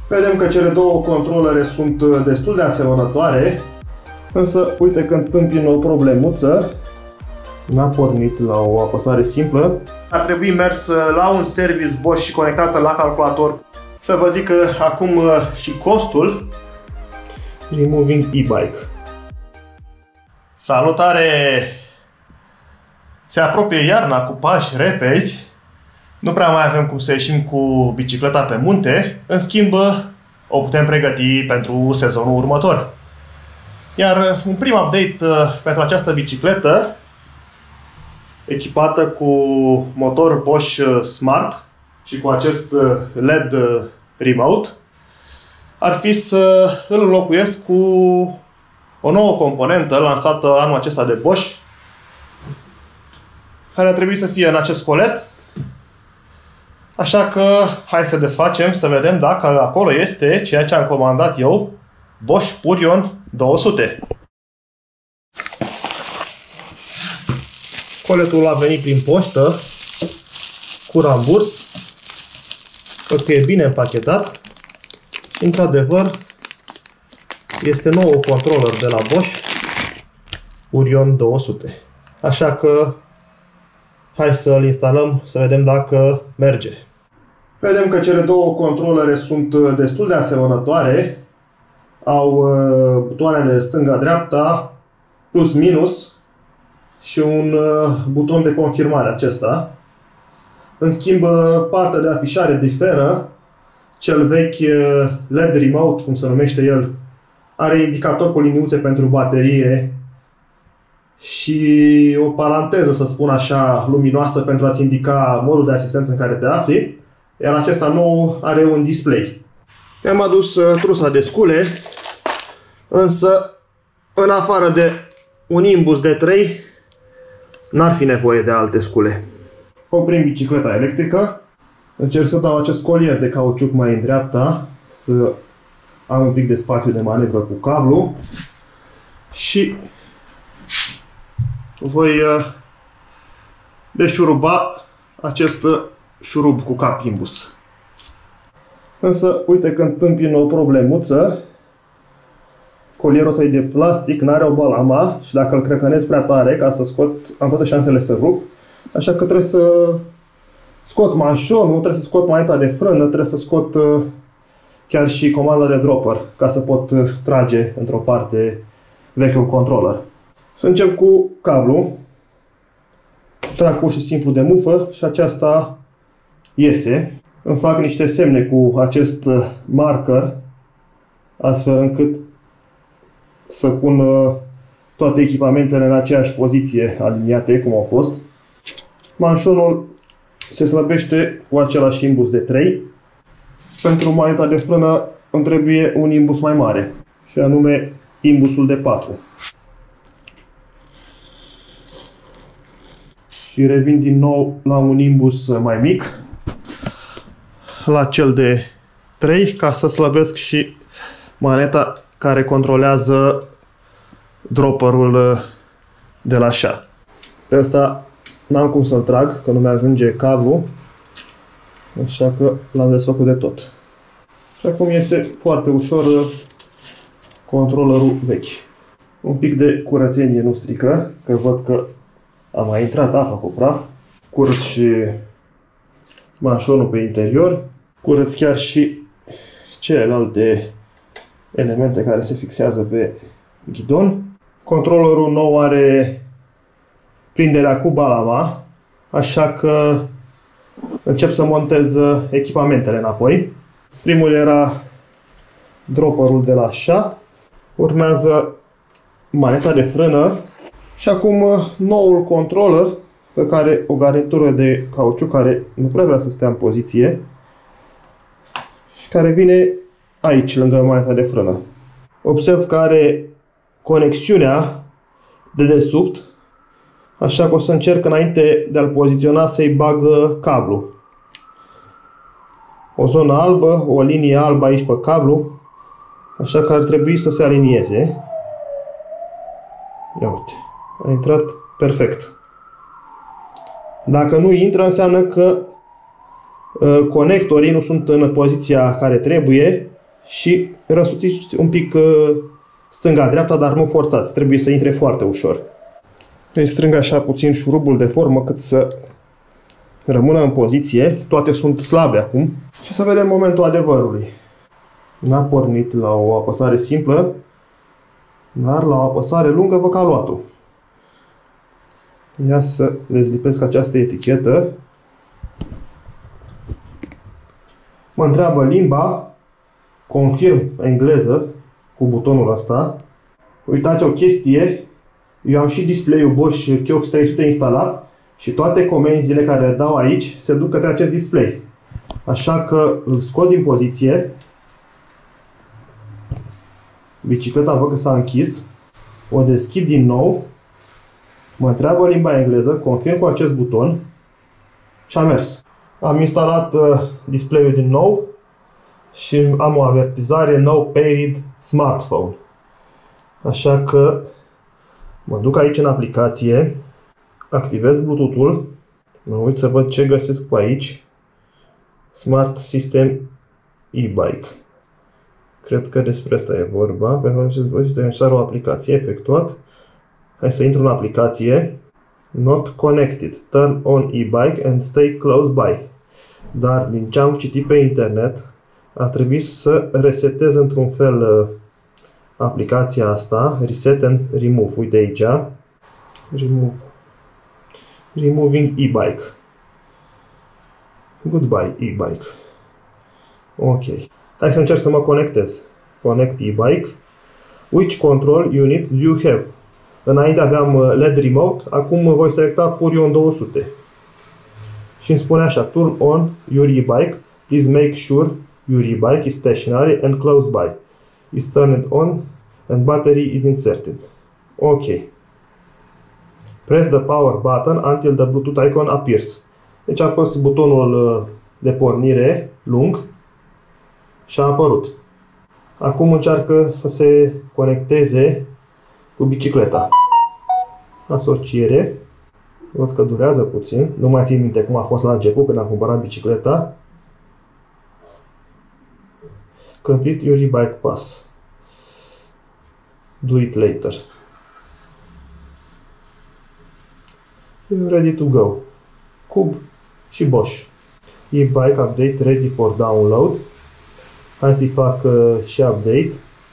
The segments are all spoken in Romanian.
Vedem că cele două controlere sunt destul de asemănătoare, însă uite că întâmpină o problemuță. N-a pornit la o apăsare simplă. Ar trebui mers la un service Bosch și conectată la calculator. Să vă zic acum și costul. Removing e-bike. Salutare! Se apropie iarna cu pași repezi. Nu prea mai avem cum să ieșim cu bicicleta pe munte. În schimb, o putem pregăti pentru sezonul următor. Iar un prim update pentru această bicicletă, echipată cu motor Bosch Smart și cu acest LED remote, ar fi să îl înlocuiesc cu o nouă componentă lansată anul acesta de Bosch, care ar trebui să fie în acest colet. Așa că hai să desfacem să vedem dacă acolo este ceea ce am comandat eu, Bosch Purion 200. Coletul a venit prin poștă cu ramburs. Cred că e bine împachetat. Într-adevăr, este nou controller de la Bosch Purion 200. Așa că hai să-l instalăm să vedem dacă merge. Vedem că cele două controlere sunt destul de asemănătoare. Au butoanele stânga-dreapta, plus-minus și un buton de confirmare acesta. În schimb, partea de afișare diferă. Cel vechi LED Remote, cum se numește el, are indicator cu liniuțe pentru baterie și o paranteză, să spun așa, luminoasă pentru a-ți indica modul de asistență în care te afli. Iar acesta nou are un display. Mi-am adus trusa de scule, însă în afară de un imbus de 3, n-ar fi nevoie de alte scule. Oprim bicicleta electrică. Încerc să dau acest colier de cauciuc mai în dreapta, să am un pic de spațiu de manevră cu cablu și voi deșuruba acest șurub cu cap imbus. Însă, uite că întâmpină o problemuță. Colierul ăsta e de plastic, n-are o balama și dacă îl crăcănesc prea tare ca să scot, am toate șansele să rup. Așa că trebuie să scot manșonul, trebuie să scot maneta de frână, trebuie să scot chiar și comanda de dropper ca să pot trage într-o parte vechiul controller. Să încep cu cablu. Trag pur și simplu de mufă și aceasta iese. Îmi fac niște semne cu acest marker, astfel încât să pun toate echipamentele în aceeași poziție, aliniate cum au fost. Manșonul se slăbește cu același imbus de 3. Pentru maneta de frână îmi trebuie un imbus mai mare, și anume imbusul de 4. Și revin din nou la un imbus mai mic, la cel de 3, ca să slăbesc și maneta care controlează dropperul de la șa. Pe ăsta n-am cum să-l trag, că nu mi-ajunge cablu, așa că l-am desfăcut de tot. Și acum iese foarte ușor controllerul vechi. Un pic de curățenie nu strică, că văd că a mai intrat apa cu praf. Curăț și manșonul pe interior. Curăț chiar și celelalte elemente care se fixează pe ghidon. Controllerul nou are prinderea cu balama, așa că încep să montez echipamentele înapoi. Primul era dropperul de la șa, urmează maneta de frână și acum noul controller, pe care o garnitură de cauciuc care nu prea vrea să stea în poziție și care vine aici, lângă maneta de frână. Observ că are conexiunea de desubt, așa că o să încerc înainte de a-l poziționa să-i bag cablu. O zonă albă, o linie albă aici pe cablu, așa că ar trebui să se alinieze. Ia uite, a intrat perfect. Dacă nu intră, înseamnă că conectorii nu sunt în poziția care trebuie și răsuțiți un pic stânga-dreapta, dar nu forțați. Trebuie să intre foarte ușor. Îi strâng așa puțin șurubul de formă cât să rămână în poziție. Toate sunt slabe acum. Și să vedem momentul adevărului. N-a pornit la o apăsare simplă, dar la o apăsare lungă vă ca luat-o. Ia să dezlipesc această etichetă. Mă întreabă limba. Confirm engleză cu butonul ăsta. Uitați o chestie. Eu am și display-ul Bosch Kiox 300 instalat și toate comenzile care le dau aici se duc către acest display. Așa că îl scot din poziție. Bicicleta văd că s-a închis. O deschid din nou. Mă întreabă limba engleză, confirm cu acest buton și a mers. Am instalat display-ul din nou și am o avertizare No Paired Smartphone. Așa că mă duc aici în aplicație, activez Bluetooth-ul, mă uit să văd ce găsesc pe aici. Smart System e-Bike. Cred că despre asta e vorba. Pentru acest dispozitiv necesară o aplicație efectuat. Hai să intru în aplicație. Not connected. Turn on e-bike and stay close by. Dar din ce am citit pe internet, ar trebui să resetez într-un fel aplicația asta. Reset and remove. Uite aici. Remove. Removing e-bike. Goodbye e-bike. Ok. Hai să încerc să mă conectez. Connect e-bike. Which control unit do you have? Înainte aveam LED remote, acum voi selecta Purion 200. Și îmi spune așa, turn on your e-bike. Please make sure your e-bike is stationary and close by. Is turned on and battery is inserted. Ok. Press the power button until the Bluetooth icon appears. Deci apăs butonul de pornire lung și a apărut. Acum încearcă să se conecteze cu bicicleta. Asociere. Văd că durează puțin. Nu mai țin minte cum a fost la început când am cumpărat bicicleta. Complete your e-bike pass. Do it later. You're ready to go. Cub și Bosch. E-bike update ready for download. Hai să-i fac și update.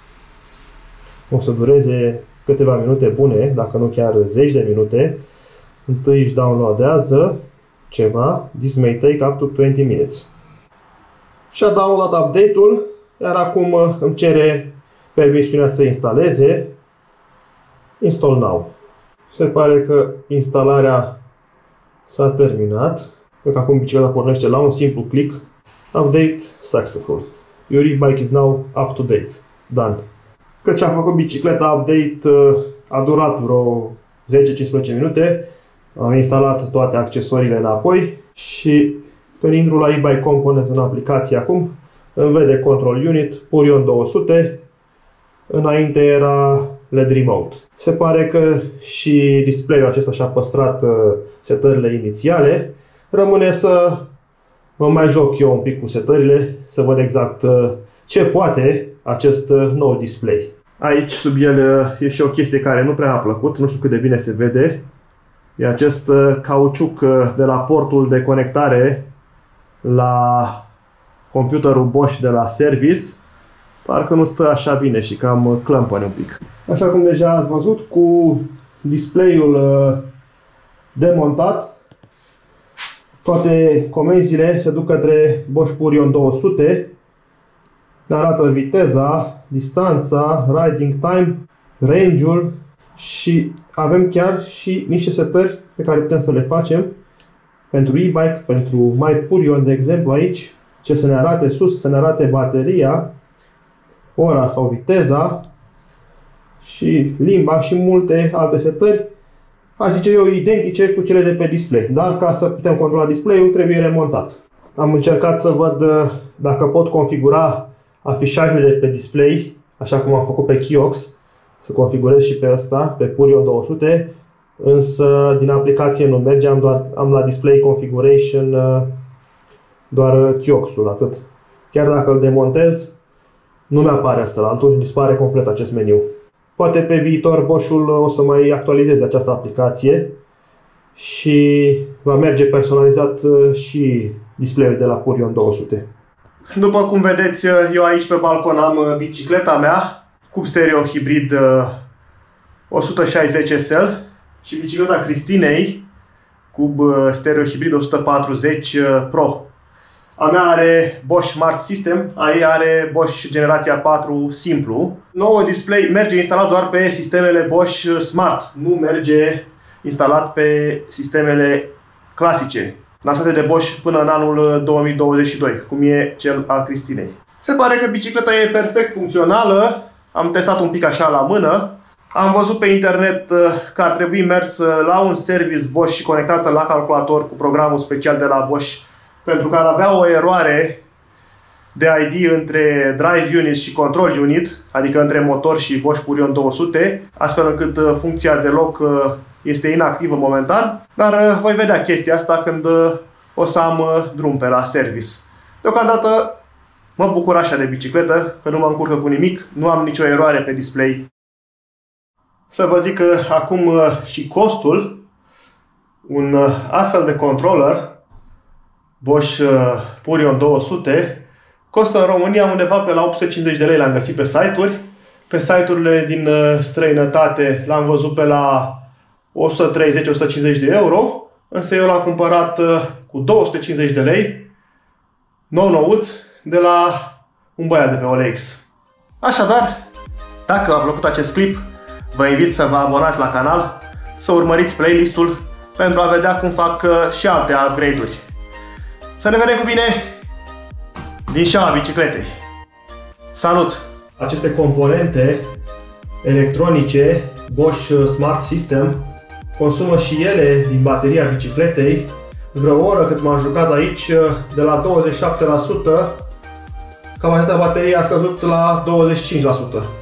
O să dureze câteva minute bune, dacă nu chiar zeci de minute. Întâi își downloadează ceva. This may take up to 20 minutes. Și-a downloadat update-ul, iar acum îmi cere permisiunea să instaleze. Install now. Se pare că instalarea s-a terminat. Pentru că acum bicicleta pornește la un simplu click. Update successful. Your e-bike is now up to date. Done. Cât și-a făcut bicicleta update, a durat vreo 10-15 minute. Am instalat toate accesoriile înapoi și când intru la e-bike component în aplicație acum, îmi vede control unit, Purion 200, înainte era LED remote. Se pare că și display-ul acesta și-a păstrat setările inițiale. Rămâne să mă mai joc eu un pic cu setările, să văd exact ce poate acest nou display. Aici sub el e și o chestie care nu prea a plăcut, nu știu cât de bine se vede. E acest cauciuc de la portul de conectare la computerul Bosch de la service. Parcă nu stă așa bine și cam clămpăne un pic. Așa cum deja ați văzut, cu display-ul demontat, toate comenzile se duc către Bosch Purion 200. Ne arată viteza, distanța, riding time, range-ul și avem chiar și niște setări pe care putem să le facem pentru e-bike, pentru My Purion, de exemplu aici, ce să ne arate sus, să ne arate bateria, ora sau viteza și limba și multe alte setări, aș zice eu, identice cu cele de pe display. Dar ca să putem controla display-ul, trebuie remontat. Am încercat să văd dacă pot configura afișajele pe display, așa cum am făcut pe Kiox, să configurez și pe ăsta, pe Purion 200, însă din aplicație nu merge, am la display configuration doar Kiox-ul, atât. Chiar dacă îl demontez, Nu mi-apare asta la altul și dispare complet acest meniu. Poate pe viitor Bosch-ul o să mai actualizeze această aplicație și va merge personalizat și display-ul de la Purion 200. După cum vedeți, eu aici pe balcon am bicicleta mea, cub stereo hibrid 160 SL și bicicleta Cristinei, cub stereo hibrid 140 Pro. A mea are Bosch Smart System, a ei are Bosch generația 4 simplu. Noul display merge instalat doar pe sistemele Bosch Smart, nu merge instalat pe sistemele clasice, lansate de Bosch până în anul 2022, cum e cel al Cristinei. Se pare că bicicleta e perfect funcțională, am testat un pic așa la mână. Am văzut pe internet că ar trebui mers la un service Bosch și conectată la calculator cu programul special de la Bosch, pentru că ar avea o eroare de ID între Drive Unit și Control Unit, adică între motor și Bosch Purion 200, astfel încât funcția de loc este inactivă momentan, dar voi vedea chestia asta când o să am drum pe la service. Deocamdată mă bucur așa de bicicletă, că nu mă încurcă cu nimic, nu am nicio eroare pe display. Să vă zic că acum și costul, un astfel de controller Bosch Purion 200 costă în România undeva pe la 850 de lei, l-am găsit pe site-uri. Pe site-urile din străinătate l-am văzut pe la 130-150 de euro, însă eu l-am cumpărat cu 250 de lei, nou-nouț, de la un băiat de pe OLX. Așadar, dacă v-a plăcut acest clip, vă invit să vă abonați la canal, să urmăriți playlistul pentru a vedea cum fac și alte upgrade-uri. Să ne vedem cu bine din șaua bicicletei. Salut! Aceste componente electronice Bosch Smart System consumă și ele din bateria bicicletei. Vreo oră cât m-am jucat aici, de la 27%, capacitatea bateriei a scăzut la 25%.